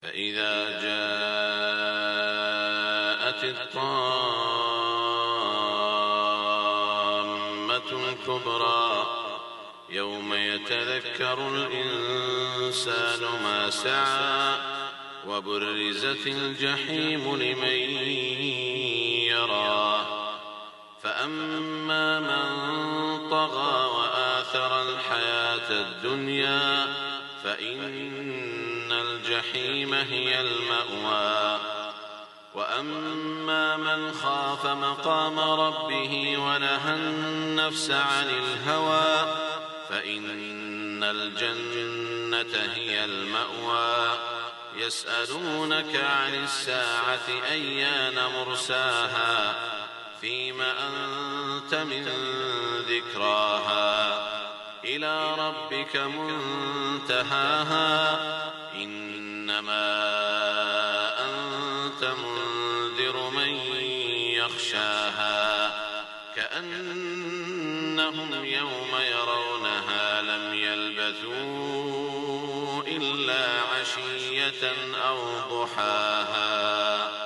فإذا جاءت الطامة الكبرى يوم يتذكر الإنسان ما سعى وبرزت الجحيم لمن يرى فأما من طغى وآثر الحياة الدنيا فإن الجحيم هي المأوى وأما من خاف مقام ربه ونهى النفس عن الهوى فإن الجنة هي المأوى يسألونك عن الساعة أيان مرساها فيم أنت من ذكراها إلى ربك منتهاها إنما أنت منذر من يخشاها كأنهم يوم يرونها لم يلبثوا إلا عشية أو ضحاها.